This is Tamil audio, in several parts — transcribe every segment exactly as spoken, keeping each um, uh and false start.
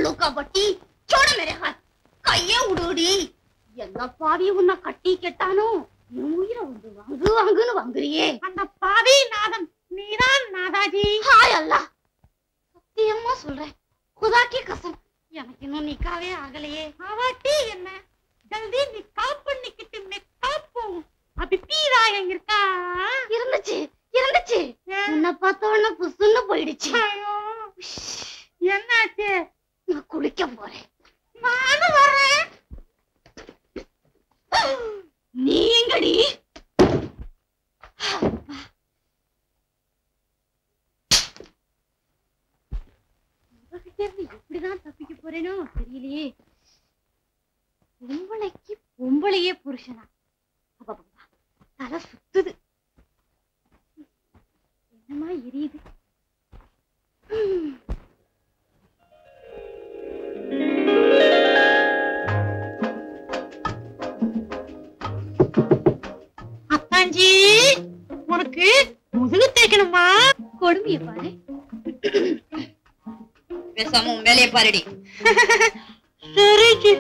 उल्लू का बट्टी छोड़ मेरे हाथ கையே உடுடி என்ன பாவி உன்னை கட்டி கெட்டானோ உயிரை வந்து வாங்கு வாங்குன்னு வாங்குறியே அந்த பாவி நாதம் நீதான் நாதாஜி ஹாய் அல்லா சத்தியமா சொல்றேன் குதாக்கி கசம் எனக்கு இன்னும் நிக்காவே ஆகலையே அவட்டி என்ன ஜல்தி நிக்கா பண்ணிக்கிட்டு மெக்கா போகும் அப்படி பீராயம் இருக்கா இருந்துச்சு இருந்துச்சு உன்னை பார்த்த உடனே புசுன்னு போயிடுச்சு என்னாச்சு நான் குளிக்க போறேன் நானும் வரேன் நீ எங்கடி எப்படிதான் தப்பிக்க போறேனோ தெரியலையே பொம்பளைக்கு பொம்பளையே புருஷனா அப்பா தலை சுத்துது என்னமா எரியுது அத்தாஞ்சி உனக்கு முதுகு தேய்க்கணுமா கொடுமைய பாரு பேசாம உன் வேலையை பாருடி சரிஜி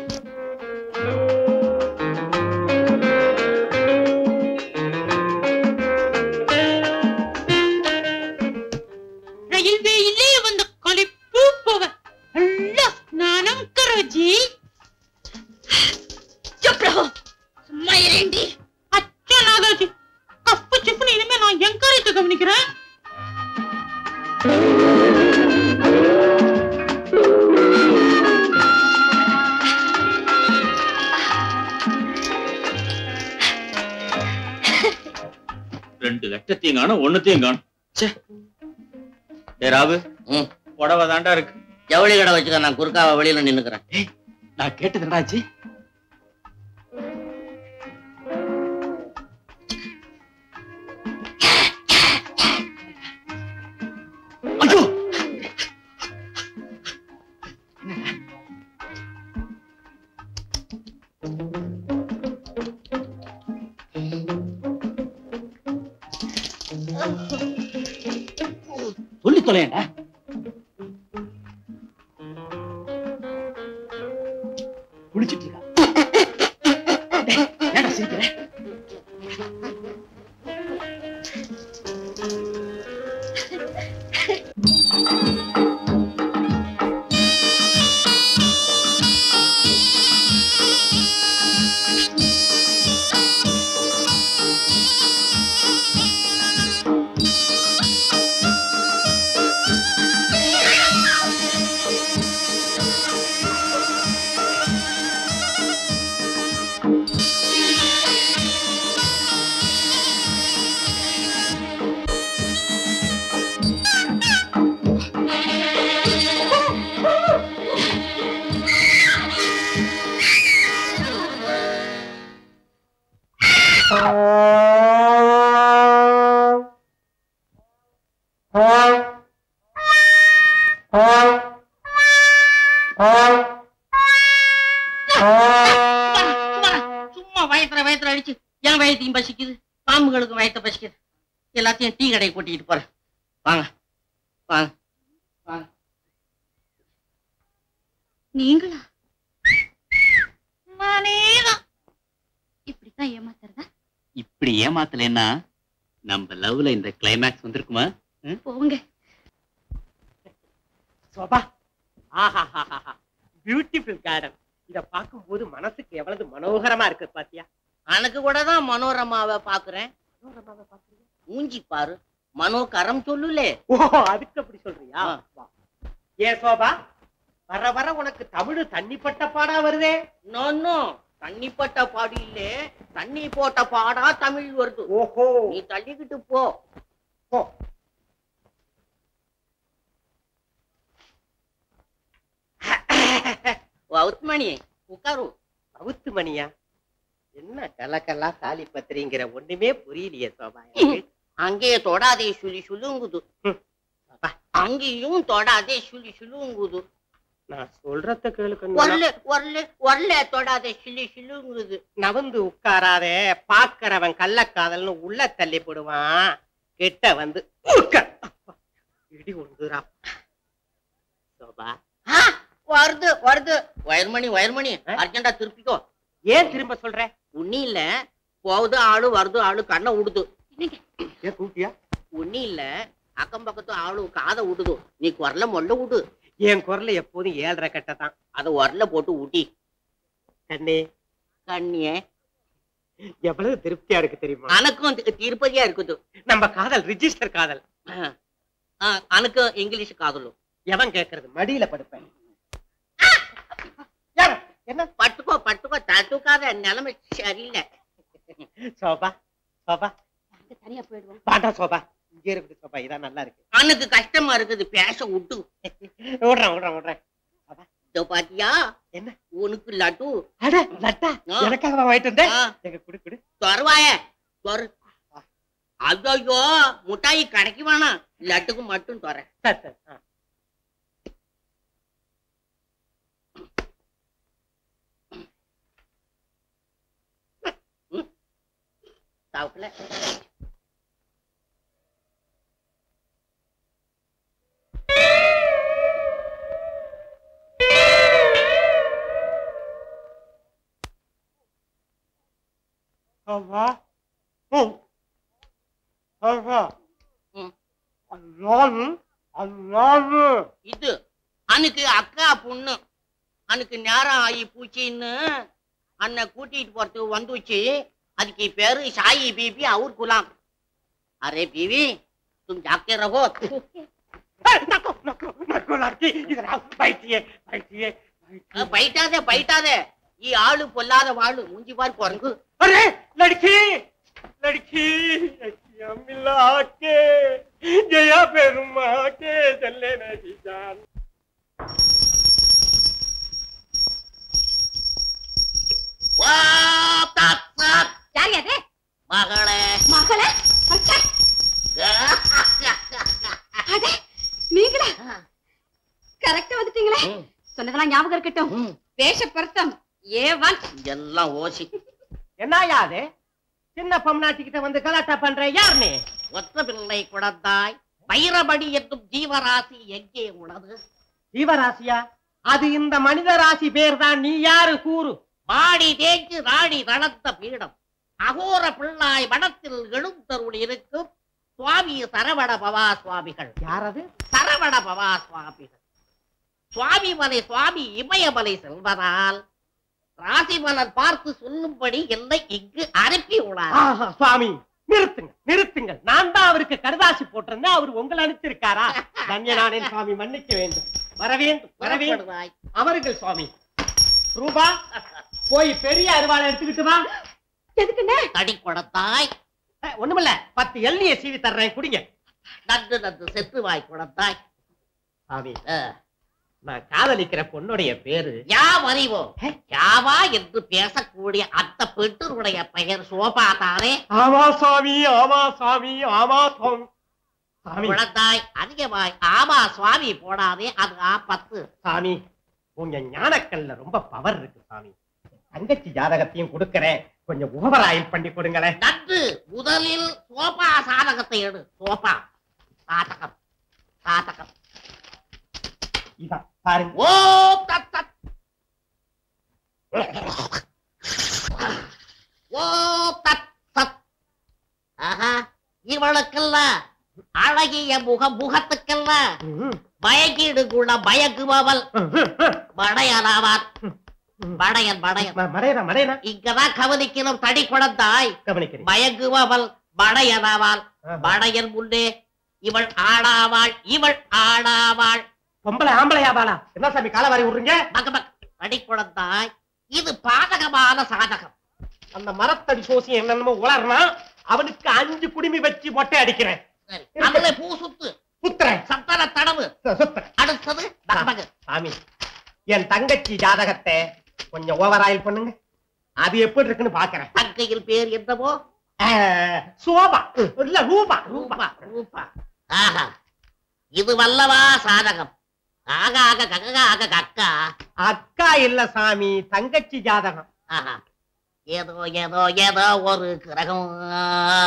ரயில்வேயிலே வந்த கலிப்பு போக நல்லா ஸ்நானம் கரோஜி चुप रहो சும்மா இரண்டி அச்சா நாகாஜி கப்பு சிப்புன்னு இனிமே நான் என்கரேஜ் கவனிக்கிறேன் ரெண்டு லட்சத்தையும் காணும் ஒண்ணுத்தையும் காணும் ராவு புடவை தாண்டா இருக்கு ஜவுளி கடை வச்சுக்க நான் குறுக்காவ வெளியில நின்னுக்கிறேன் நான் கேட்டது என்னடாச்சு ஐயோ சொல்லி தொலையண்டா குளிச்சிட்டு இருக்கா ஏடா சிரிக்கிற சும்மா வயத்துல வயத்துல அடிச்சு என் வயத்தையும் பசிக்குது பாம்புகளுக்கு வயத்தை பசிக்குது எல்லாத்தையும் டீ கடையை கூட்டிட்டு போறேன் வாங்க வாங்க வாங்க நீங்களா நானேதான் இப்படித்தான் ஏமாத்துறதா இப்படி ஏமாத்தலைன்னா நம்ம லவ்ல இந்த கிளைமேக்ஸ் வந்திருக்குமா போங்க சோபா ஆஹா பியூட்டிஃபுல் கார்டன் இத பாக்கும்போது மனசுக்கு எவ்வளவு மனோகரமா இருக்கு பாத்தியா எனக்கு கூட தான் மனோரமாவை பாக்குறேன் மனோரமாவை பாக்குறியா மூஞ்சி பாரு மனோகரம் சொல்லுலே ஓ அதுக்கு அப்படி சொல்றியா ஏ சோபா வர வர உனக்கு தமிழ் தண்ணிப்பட்ட பாடா வருதே நோ தண்ணிப்பட்ட பாடு இல்லே தண்ணி போட்ட பாடா தமிழ் வருது ஓஹோ நீ தள்ளிக்கிட்டு போ போ வவுத்மணி உட்காரு அவுத்து மணியா என்ன கலக்கலா காலி பத்திரிங்கிற ஒண்ணுமே புரியலையே சோபா அங்கேயே தொடாதே சுழி சுழுங்குது அங்கேயும் தொடாதே சுழி சுழுங்குது நான் சொல்றத கேளுக்கு வரல வரல வரல தொடாதே சுழி சுழுங்குது நவந்து உட்காராதே பாக்குறவன் கள்ளக்காதல்னு உள்ள தள்ளி போடுவான் கிட்ட வந்து இடி ஒன்றுரா சோபா வருது வருது வயர்மணி வயர்மணி அர்ஜென்டா திருப்பிக்கோ. ஏன் திரும்ப சொல்ற? ஒண்ணு இல்ல, போகுது ஆளு வருது ஆளு கண்ணை விடுது. ஏன் கூட்டியா? ஒண்ணு இல்ல, அக்கம் பக்கத்து ஆளு காதை விடுது. நீ குரல மொல்ல விடு. என் குரல எப்போதும் ஏழரை கட்ட தான். அதை உரல போட்டு ஊட்டி. கண்ணே கண்ணிய எவ்வளவு திருப்தியா இருக்கு தெரியுமா? அனக்கும் திருப்பதியா இருக்குது. நம்ம காதல் ரிஜிஸ்டர் காதல். அனக்கு இங்கிலீஷ் காதலும். எவன் கேக்குறது? மடியில படுப்பேன். என்ன பட்டுக்கோ பட்டுக்கோ, தட்டுக்காத, நிலைமை சரியில்லை. சோபா சோபா தனியா போயிடுவோம். பாட்டா சோபா இங்க இருக்குது. சோபா இதான் நல்லா இருக்கு. அனுக்கு கஷ்டமா இருக்குது, பேச விட்டு. விடுறேன் விடுறேன் விடுறேன். இதோ பாத்தியா, என்ன உனக்கு லட்டு. அட லட்டா எனக்காக வாங்கிட்டு வந்தேன். எங்க குடு குடு. தொரவாய தொர. ஐயோ முட்டாயி கடைக்கு வேணாம், லட்டுக்கு மட்டும் தொர. சரி சரி. சாவுக்கல. அவ்வா அவ்வா இது அன்னைக்கு அக்கா பொண்ணு அன்னைக்கு நேரம் ஆகி பூச்சின்னு அன்னை கூட்டிட்டு போறதுக்கு வந்துச்சு. அதுக்கு பேரு சாயி बीबी और गुलाम. अरे बीवी तुम जागते रहो. बैठादे बैठादे ये आलू பொல்லாத வாளு மூஞ்சி பார் குரங்கு. अरे लड़की लड़की मिला के जया पेरुमा के चले नहीं जान. யாரு மகளே மகளே? நீங்களா? கரெக்டா வந்துட்டீங்களே. சொன்னதெல்லாம் ஞாபகம் இருக்கட்டும். வேஷ பொருத்தம் ஏவன் எல்லாம் ஓசி. என்ன யாரு சின்ன பொம்னாட்டிக்கிட்ட வந்து கலாட்டா பண்ற? யார் நீ? ஒற்ற பிள்ளை குழந்தாய், வைரபடி என்னும் ஜீவராசி எங்கே உனது? ஜீவராசியா? அது இந்த மனித ராசி பேர் தான். நீ யாரு கூறு? பாடி தேய்க்கு ராணி தளர்த்த பீடம், அகோர பிள்ளாய் வடத்தில் எழுந்தருள் இருக்கும் சுவாமி சரவண பவா சுவாமிகள். யாரது? சரவண பவா சுவாமிகள். சுவாமி மலை சுவாமி இமயமலை செல்வதால் ராசி மலர் பார்த்து சொல்லும்படி என்னை இங்கு அனுப்பி உள்ளார். சுவாமி நிறுத்துங்க நிறுத்துங்கள். நான் தான் அவருக்கு கடுதாசி போட்டிருந்தேன். அவர் உங்களை அனுப்பிச்சிருக்காரா? தன்யனானேன் சுவாமி, மன்னிக்க வேண்டும். வர வேண்டும் வர வேண்டும். அவர்கள் சுவாமி. ரூபா போய் பெரிய அருவாளை எடுத்துக்கிட்டு வா. எதுக்குண்ணே? தடி குடத்தாய். ஒண்ணுமில்ல, பத்து எல்லைய சீவி தர்றேன், குடிங்க. நன்று நன்று செத்து வாய் குடத்தாய். சாமி, நான் காதலிக்கிற பொண்ணுடைய பேரு யாவறிவோ யாவா என்று பேசக்கூடிய அந்த பெற்றோருடைய பெயர் சோபா தானே? ஆமா சாமி, ஆமா சாமி, ஆமா சாமி. குழந்தாய் அதிகமாய் ஆமா சுவாமி போடாதே, அது ஆபத்து. சாமி, உங்க ஞானக்கல்ல ரொம்ப பவர் இருக்கு சாமி. தங்கச்சி ஜாதகத்தையும் கொடுக்கறேன், கொஞ்சம் ஓவராயில் பண்ணி கொடுங்களேன். நன்று. முதலில் சோபா சாதகத்தை எடு. சோபா சாதகம் சாதகம் இதான் பாருங்க. ஓ தத் தத் ஓ தத் தத். ஆஹா, இவளுக்கெல்லாம் அழகிய முக முகத்துக்கெல்லாம் பயக்கீடு கூட பயக்குபவள் படையனாவார். படையன் படையன் மடையனா மடையனா இங்கதான் கவனிக்கணும். தடி குழந்தாய் கவனிக்கிறேன். பயங்குபவள் படையனாவாள். படையன் முன்னே இவள் ஆடாவாள், இவள் ஆடாவாள். பொம்பளை ஆம்பளையாவாளா? என்ன சாமி காலவாரி விடுறீங்க? பக்க பக்க. தடி குழந்தாய், இது பாதகமான சாதகம். அந்த மரத்தடி சோசி என்னென்னமோ உளர்னா அவனுக்கு அஞ்சு குடுமி வச்சு மொட்டை அடிக்கிறேன். சரி, அதுல பூ சுத்து சுத்துறேன். சத்தன தடவு சுத்துறேன். அடுத்தது பகபக. சாமி, என் தங்கச்சி ஜாதகத்தை கொஞ்சம் ஓவராயில் பண்ணுங்க. அது எப்படி இருக்குன்னு பாக்குறேன். தங்கையில் பேர் என்னவோ? சோபா இல்ல ரூபா. ரூபா ரூபா. ஆஹா, இது வல்லவா சாதகம். ஆக ஆக கக ஆக கக்கா. அக்கா இல்ல சாமி, தங்கச்சி ஜாதகம். ஆஹா, ஏதோ ஏதோ ஏதோ ஒரு கிரகம்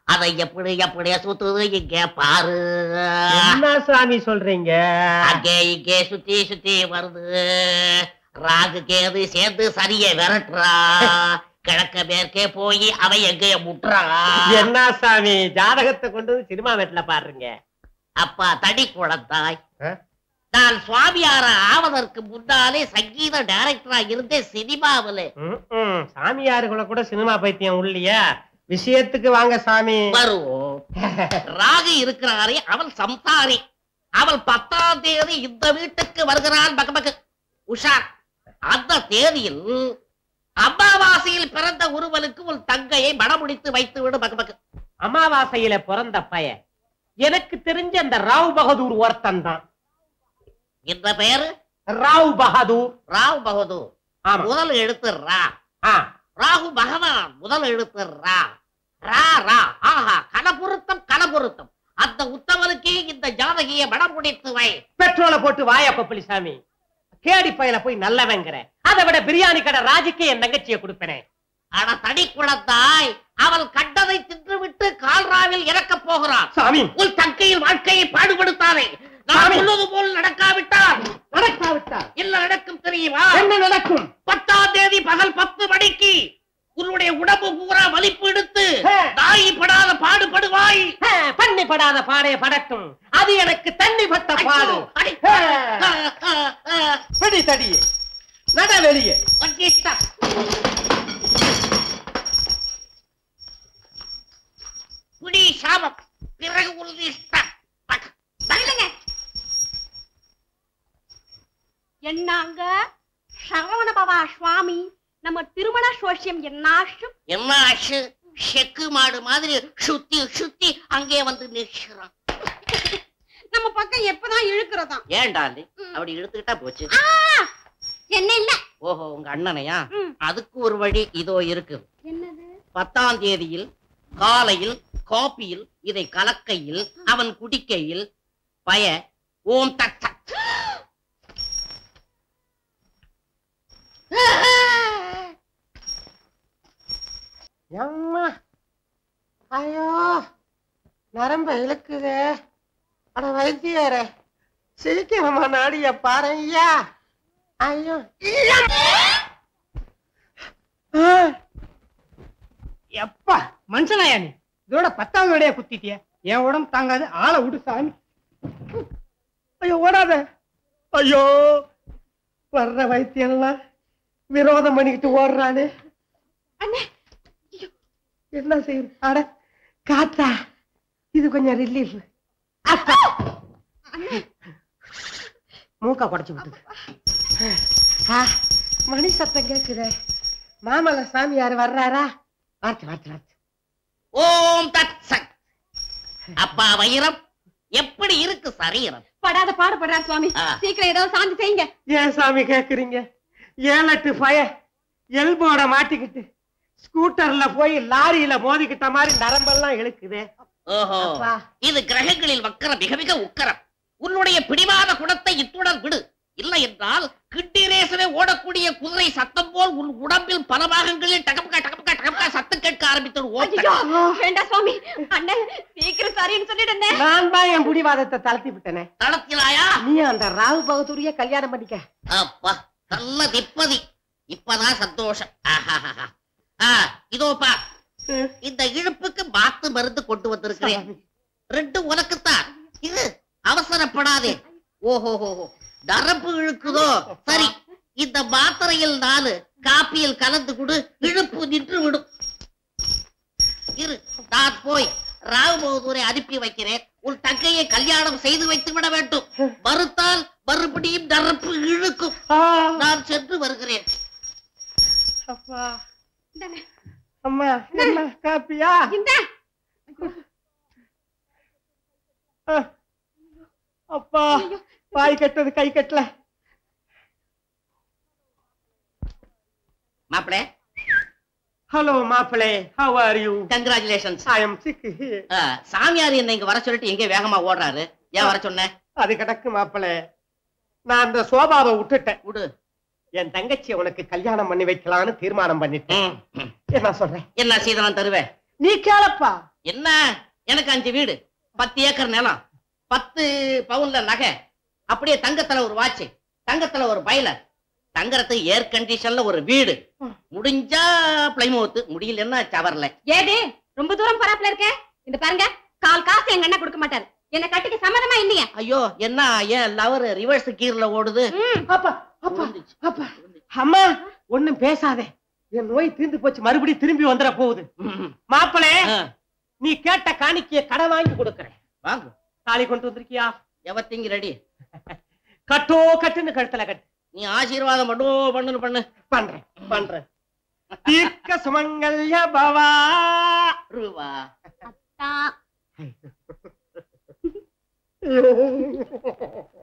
அதை எப்படி எப்படி சுத்துது இங்க பாரு. என்ன சாமி சொல்றீங்க? அங்கே இங்கே சுத்தி சுத்தி வருது. ராகு கேது சேர்ந்து சரியை விரட்டுறா. கிழக்க மேற்கே போய் அவ எங்க முட்டுறா. என்ன சாமி ஜாதகத்தை கொண்டு வந்து சினிமா வீட்டுல பாருங்க. அப்பா தடி குழந்தாய், நான் சுவாமியார ஆவதற்கு முன்னாலே சங்கீத டைரக்டரா இருந்தேன் சினிமாவில. சாமியாருக்குள்ள கூட சினிமா பைத்தியம் உள்ளியா? விஷயத்துக்கு வாங்க சாமி. வருவோம். ராகு இருக்கிறாரே அவள் சம்சாரி. அவள் பத்தாம் தேதி இந்த வீட்டுக்கு வருகிறாள். பகபக உஷா. அந்த தேதியில் அமாவாசையில் பிறந்த ஒருவனுக்கு உன் தங்கையை மணமுடித்து வைத்து விடு. பகபக அமாவாசையில பிறந்த பையன் எனக்கு தெரிஞ்ச அந்த ராவ் பகதூர் ஒருத்தன் தான். இந்த பெயரு ராவ் பகதூர். ராவ் பகதூர் முதல் எழுத்து ரா. ராகு பகவான் முதல் எழுத்து ரா. ரா ரா. ஆஹா, கலபுருத்தம் கலபுருத்தம். அந்த உத்தவனுக்கே இந்த ஜாதகியை மணமுடித்து வை. பெட்ரோலை போட்டு வாயா கொப்பளி சாமி. கேடி பையில போய் நல்லவங்கிற. அதை விட பிரியாணி கடை ராஜுக்கு என் தங்கச்சியை கொடுப்பேனே. ஆனா தடி குழந்தாய், அவள் கண்டதை தின்றுவிட்டு கால்ராவில் இறக்க போகிறான். சாமி, உன் தங்கையின் வாழ்க்கையை பாடுபடுத்தாதே. நான் சொல்வது போல் நடக்காவிட்டால் நடக்காவிட்டால் என்ன நடக்கும் தெரியுமா? என்ன நடக்கும்? பத்தாம் தேதி பகல் பத்து மணிக்கு உன்னுடைய உடம்பு பூரா வலிப்பு எடுத்து தாயி படாத பாடுபடுவாய். பண்ணி படாத பாடைய படட்டும். அது எனக்கு தண்ணி பட்ட பாடு. பிடி தடியே நட வெளியே. புடி சாபம் பிறகு உறுதி. என்னாங்க சரவண பவா சுவாமி, நம்ம திருமண சோசியம் என்னாச்சு? என்ன ஆச்சு? செக்கு மாடு மாதிரி சுத்தி சுத்தி அங்கே வந்து நிற்கிறான். நம்ம பக்கம் எப்பதான் இழுக்கிறதா? ஏன்டா அப்படி இழுத்துக்கிட்டா போச்சு. என்ன இல்ல. ஓஹோ, உங்க அண்ணனையா? அதுக்கு ஒரு வழி இதோ இருக்கு. என்னது? பத்தாம் தேதியில் காலையில் காப்பியில் இதை கலக்கையில் அவன் குடிக்கையில் பய ஓம் தக் தக். ஐயோ, நரம்ப இழுக்குதே. அட வைத்தியர, சீக்கிரமா நாடிய பாருங்கய்யா. ஐயோ, எப்பா மனுஷனாயா நீ? இதோட பத்தாவது வடைய குத்திட்டிய. என் உடம்பு தாங்காது. ஆளை விடு சாமி. ஐயோ ஓடாத. ஐயோ, வர்ற வைத்தியெல்லாம் விரோதம் பண்ணிக்கிட்டு ஓடுறானே. என்ன செய்யுது? அட காத்தா, இது கொஞ்சம் ரிலீஃப். மூக்கா குடைச்சு விட்டு மணி சத்தம் கேக்குதே. மாமல்ல சாமியார் வர்றாரா? வார்த்தை வார்த்தை வார்த்தை. ஓம் தத் சத். அப்பா வைரம், எப்படி இருக்கு சரீரம்? படாத பாடுபடுறா சுவாமி. சீக்கிரம் ஏதாவது சாந்தி செய்யுங்க. ஏன் சாமி கேக்குறீங்க? ஏழு எட்டு பய எல்போட மாட்டிக்கிட்டு ஸ்கூட்டர்ல போய் லாரியில மோதிக்கிட்ட மாதிரி நரம்பெல்லாம் இழுக்குது. ஓஹோ, இது கிரகங்களில் வக்கர மிக மிக உக்கரம். உன்னுடைய பிடிவாத குணத்தை இத்துடன் விடு. இல்லை என்றால் கிட்டிரேசவே ஓடக்கூடிய குதிரை சத்தம் போல் உன் உடம்பில் பல பாகங்களில் டகம்கா டகம்கா டகம்கா சத்தம் கேட்க ஆரம்பித்து. வேண்டாம் சுவாமி. அண்ணன் சீக்கிரம் சரின்னு சொல்லிட்டு நான் தான் என் பிடிவாதத்தை தளர்த்தி விட்டனே. தளர்த்தினாயா? நீ அந்த ராவு பகதூரிய கல்யாணம் பண்ணிக்க. அப்பா நல்ல திப்பதி. இப்பதான் சந்தோஷம். இதோப்பா, இந்த இழுப்புக்கு மாத்து மருந்து கொண்டு வந்திருக்கிறேன். ரெண்டு உனக்குத்தான். இது அவசரப்படாதே. ஓஹோ, நரம்பு இழுக்குதோ? சரி, இந்த மாத்திரையில் நாலு காப்பியில் கலந்து கொடு. இழுப்பு நின்று விடும். இரு, நான் போய் ராவ் பகதூரை அனுப்பி வைக்கிறேன். உன் தங்கையை கல்யாணம் செய்து வைத்து விட வேண்டும். மறுத்தால் மறுபடியும் நரம்பு இழுக்கும். நான் சென்று வருகிறேன். அப்பா, அம்மா, என்ன காப்பியா? அப்பா, பாய் கட்டது கை கட்டல. மாப்பிளே. ஹலோ மாப்பிளே, how are you? Congratulations. I am sick. சாமியார் என்ன இங்க வர சொல்லிட்டு எங்க வேகமா ஓடுறாரு? ஏன் வர சொன்ன? அது கிடக்கு மாப்பிளே. நான் அந்த சோபாவை விட்டுட்டேன். விடு. என் தங்கச்சி உனக்கு கல்யாணம் பண்ணி வைக்கலான்னு தீர்மானம் பண்ணிட்டேன். என்ன சொல்றேன்? என்ன சீதனம் தருவேன்? நீ கேளப்பா. என்ன எனக்கு அஞ்சு வீடு, பத்து ஏக்கர் நிலம், பத்து பவுன்ல நகை, அப்படியே தங்கத்துல ஒரு வாட்ச், தங்கத்துல ஒரு பைலர், தங்கறதுக்கு ஏர் கண்டிஷன்ல ஒரு வீடு, முடிஞ்சா பிளைமவுத், முடியலன்னா சவர்ல. ஏது ரொம்ப தூரம் பராப்புல இருக்க? இந்த பாருங்க, கால் காசு எங்க அண்ணா கொடுக்க மாட்டாரு. என்ன கட்டிக்க சம்மதமா இல்லையா? ஐயோ என்ன ஏன் லவர் ரிவர்ஸ் கீர்ல ஓடுது? அப்பா அப்பா அப்பா அம்மா ஒண்ணும் பேசாதே, என் நோய் தீர்ந்து போச்சு, மறுபடியும் திரும்பி வந்துட போகுது. மாப்பிளே, நீ கேட்ட காணிக்கைய கடை வாங்கி கொடுக்கறேன். வாங்க. தாலி கொண்டு வந்திருக்கியா? எவத்திங்க ரெடி? கட்டோ கட்டுன்னு கழுத்துல கட்டு. நீ ஆசீர்வாதம் பண்ணு பண்ணு பண்ணு. பண்றேன் பண்றேன். தீர்க்க சுமங்கல்ய பவா. ரூபா அத்தா